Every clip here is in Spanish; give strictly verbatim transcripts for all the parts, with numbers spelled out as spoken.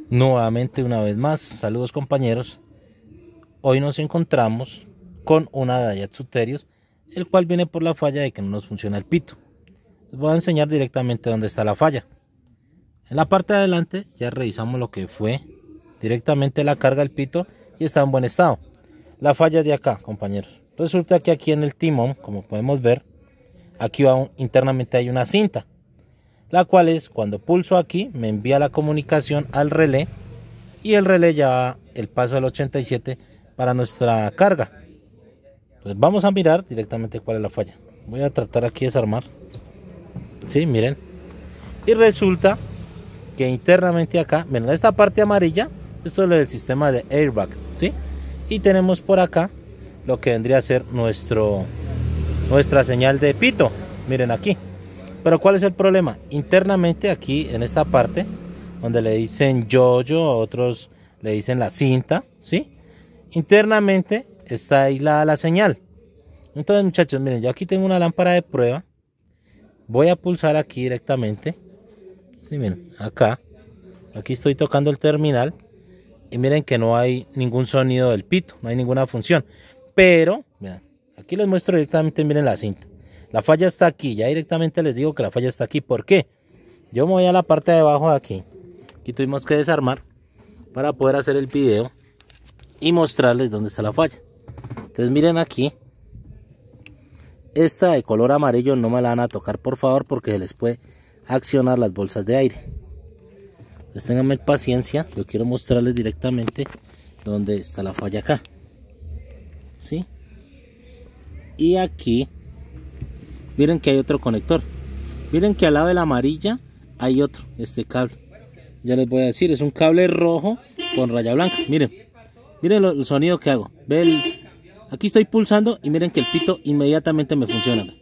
Nuevamente, una vez más, saludos compañeros. Hoy nos encontramos con una Daihatsu Terios, el cual viene por la falla de que no nos funciona el pito. Les voy a enseñar directamente dónde está la falla. En la parte de adelante ya revisamos lo que fue directamente la carga del pito y está en buen estado. La falla de acá, compañeros. Resulta que aquí en el timón, como podemos ver, aquí va un, internamente hay una cinta, la cual es cuando pulso aquí me envía la comunicación al relé y el relé ya va el paso del ochenta y siete para nuestra carga. Entonces vamos a mirar directamente cuál es la falla. Voy a tratar aquí de desarmar. Sí, miren. Y resulta que internamente acá, miren, esta parte amarilla, esto es lo del sistema de airbag, ¿sí? Y tenemos por acá lo que vendría a ser nuestro, nuestra señal de pito. Miren aquí. Pero ¿cuál es el problema? Internamente aquí en esta parte, donde le dicen yo-yo, otros le dicen la cinta, ¿sí? Internamente está aislada la señal. Entonces, muchachos, miren, yo aquí tengo una lámpara de prueba. Voy a pulsar aquí directamente. Sí, miren, acá. Aquí estoy tocando el terminal. Y miren que no hay ningún sonido del pito, no hay ninguna función. Pero, miren, aquí les muestro directamente, miren la cinta. La falla está aquí, ya directamente les digo que la falla está aquí. ¿Por qué? Yo me voy a la parte de abajo de aquí. Aquí tuvimos que desarmar para poder hacer el video y mostrarles dónde está la falla. Entonces miren aquí. Esta de color amarillo no me la van a tocar, por favor, porque se les puede accionar las bolsas de aire. Entonces ténganme paciencia, yo quiero mostrarles directamente dónde está la falla acá. ¿Sí? Y aquí miren que hay otro conector. Miren que al lado de la amarilla hay otro, este cable. Ya les voy a decir, es un cable rojo con raya blanca. Miren, miren lo, el sonido que hago. Ve el, aquí estoy pulsando y miren que el pito inmediatamente me funciona.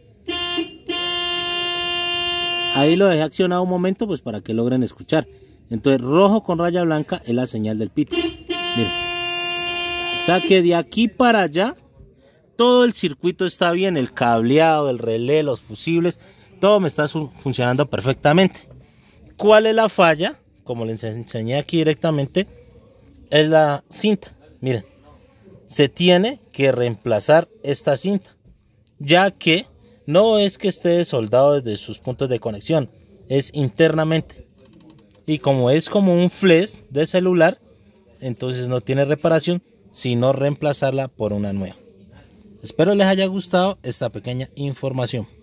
Ahí lo dejé accionado un momento pues para que logren escuchar. Entonces rojo con raya blanca es la señal del pito. Miren. O sea que de aquí para allá todo el circuito está bien, el cableado, el relé, los fusibles, todo me está funcionando perfectamente. ¿Cuál es la falla? Como les enseñé aquí directamente, es la cinta. Miren, se tiene que reemplazar esta cinta, ya que no es que esté desoldado desde sus puntos de conexión, es internamente. Y como es como un flash de celular, entonces no tiene reparación, sino reemplazarla por una nueva. Espero les haya gustado esta pequeña información.